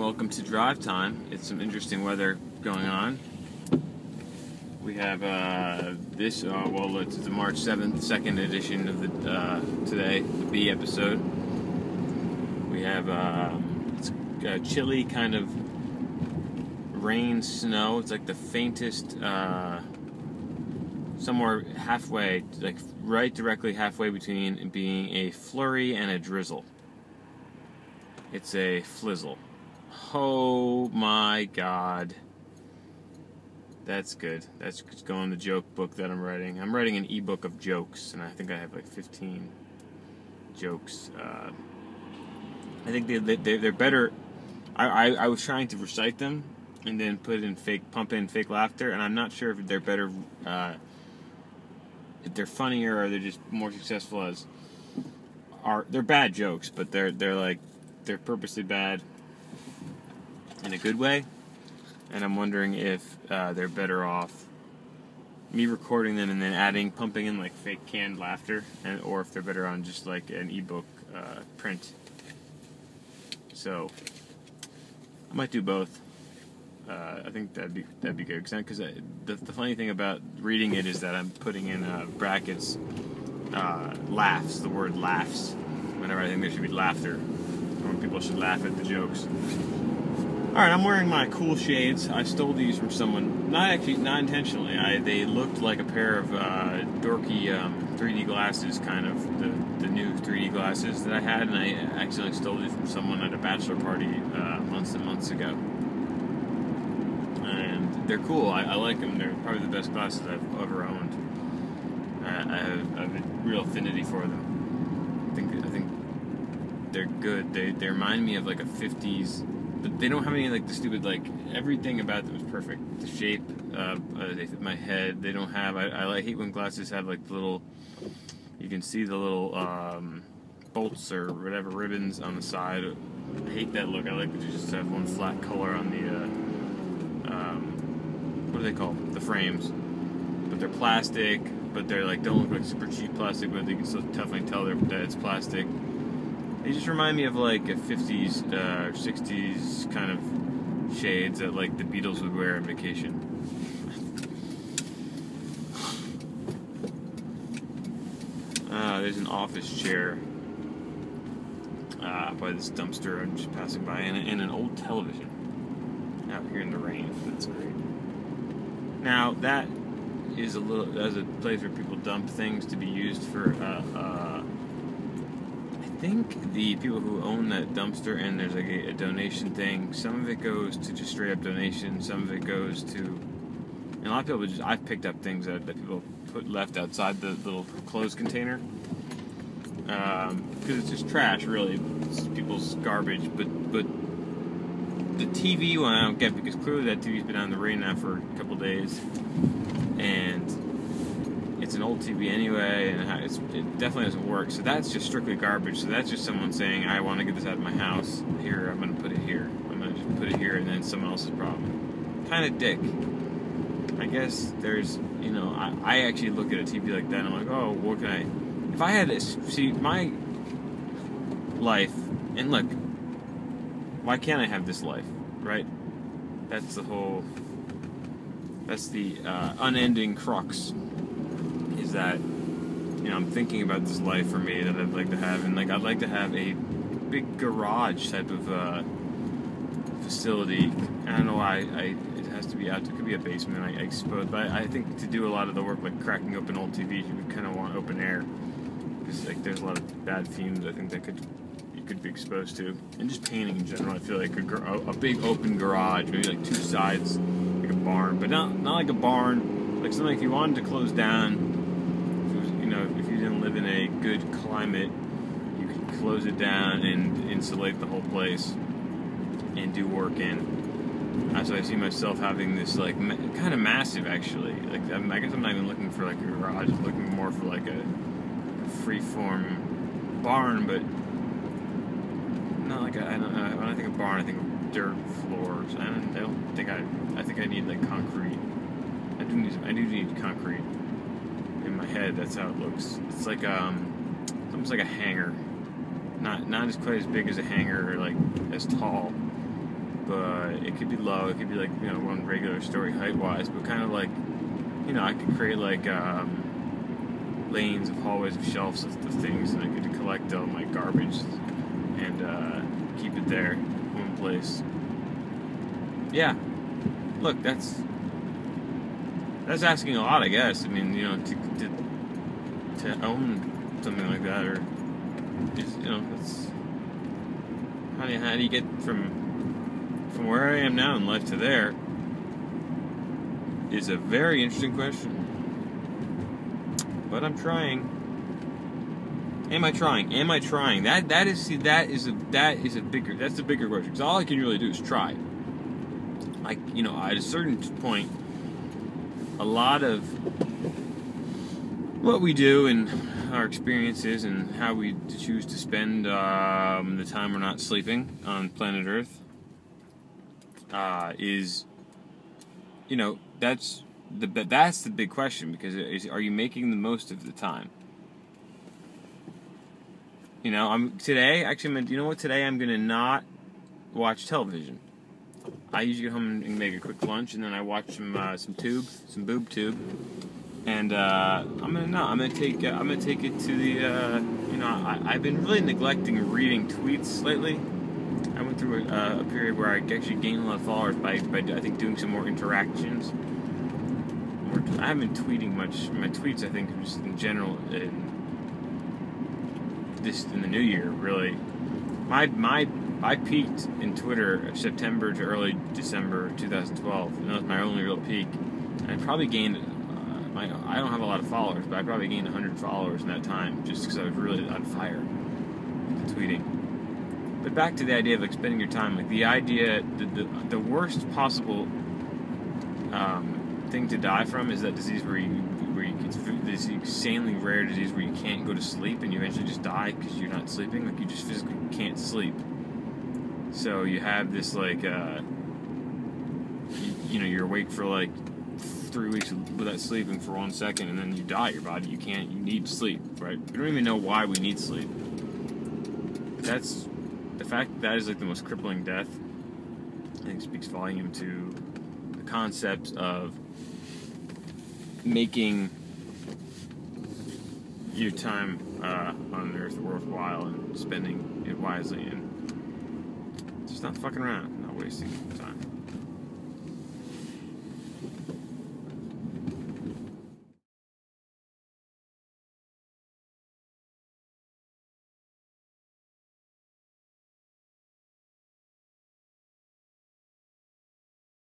welcome to Drive Time. It's some interesting weather going on. We have it's the March 7th, second edition of the today, the B episode. We have it's a chilly kind of rain, snow. It's like the faintest, somewhere halfway, like right directly halfway between being a flurry and a drizzle. It's a flizzle. Oh my God. That's good. That's going in the joke book that I'm writing. I'm writing an ebook of jokes, and I think I have like 15 jokes. I think they're better. I was trying to recite them and then pump in fake laughter, and I'm not sure if they're better, if they're funnier or they're just more successful they're bad jokes, but they're purposely bad in a good way, and I'm wondering if they're better off me recording them and then pumping in like fake canned laughter, or if they're better on just like an ebook print. So I might do both. I think that'd be good because the funny thing about reading it is that I'm putting in brackets laughs, the word laughs, whenever I think there should be laughter. When people should laugh at the jokes. Alright, I'm wearing my cool shades. I stole these from someone, not intentionally. They looked like a pair of dorky 3D glasses, kind of, the new 3D glasses that I had, and I accidentally stole these from someone at a bachelor party months and months ago. And they're cool. I like them. They're probably the best glasses I've ever owned. I have a real affinity for them. I think they're good. They remind me of like a 50s, but they don't have any like the stupid, like everything about them is perfect. The shape, they fit my head. They don't have. I hate when glasses have like the little. You can see the little bolts or whatever ribbons on the side. I hate that look. I like to just have one flat color on the. What are they called? The frames. But they're plastic. But they're like don't look like super cheap plastic, but you can still definitely tell that it's plastic. They just remind me of like a 50s, 60s kind of shades that like the Beatles would wear on vacation. There's an office chair by this dumpster I'm just passing by, and an old television out here in the rain. That's great. Now that is that's a place where people dump things to be used for. I think the people who own that dumpster, and there's like a donation thing, some of it goes to just straight up donation, some of it goes to, and a lot of people I've picked up things that people left outside the little clothes container, because it's just trash really, it's people's garbage, but the TV one I don't get, because clearly that TV's been out in the rain now for a couple days, and it's an old TV anyway, and it definitely doesn't work. So that's just strictly garbage. So that's just someone saying, I want to get this out of my house. Here, I'm going to put it here. I'm going to just put it here, and then it's someone else's problem. Kind of dick. I guess there's, I actually look at a TV like that, and I'm like, oh, what can I... If I had to see my life, and look, why can't I have this life, right? That's the unending crux. Is that, I'm thinking about this life for me that I'd like to have, and like I'd like to have a big garage type of facility. I don't know why it has to be out. It could be a basement, I suppose. But I think to do a lot of the work, like cracking open old TVs, you would kind of want open air, because like there's a lot of bad fumes I think that you could be exposed to, and just painting in general. I feel like a big open garage, maybe like two sides, like a barn, but not like a barn, like something if you wanted to close down. If you didn't live in a good climate, you could close it down and insulate the whole place and do work in. So I see myself having this like kind of massive, actually. Like I guess I'm not even looking for like a garage. I'm looking more for like a free-form barn, but not like when I think of barn, I think of dirt floors. I think I need like concrete. I do need concrete. In my head, that's how it looks. It's like it's almost like a hangar, not as quite as big as a hangar, or like as tall, but it could be low. It could be like, you know, one regular story height-wise, but kind of like, you know, I could create like lanes of hallways of shelves of things, and I could collect all my garbage and keep it there, one place. Yeah, look, that's asking a lot, I guess. I mean, you know, to own something like that, or just, you know, that's how do you get from where I am now in life to there is a very interesting question. But I'm trying. Am I trying? Am I trying? That's the bigger question. Because all I can really do is try. Like, you know, at a certain point, a lot of what we do and our experiences and how we choose to spend the time we're not sleeping on planet Earth is, you know, that's the big question, because are you making the most of the time? You know, today I'm gonna not watch television. I usually get home and make a quick lunch, and then I watch some boob tube, and I'm gonna take it to the you know, I've been really neglecting reading tweets lately. I went through a period where I actually gained a lot of followers by I think doing some more interactions. I haven't been tweeting much. My tweets, I think, just in general, in the new year, really. I peaked in Twitter September to early December 2012, and that was my only real peak. And I probably gained, I don't have a lot of followers, but I probably gained 100 followers in that time, just because I was really on fire with the tweeting. But back to the idea of like spending your time, like the idea, the worst possible thing to die from is that disease where it's this insanely rare disease where you can't go to sleep and you eventually just die because you're not sleeping. Like, you just physically can't sleep. So you have this like you know, you're awake for like 3 weeks without sleeping for 1 second, and then you die. Your body, you need sleep, right? We don't even know why we need sleep. But that's the fact that is like the most crippling death. I think speaks volume to the concept of making your time on Earth worthwhile and spending it wisely, and just not fucking around, not wasting time.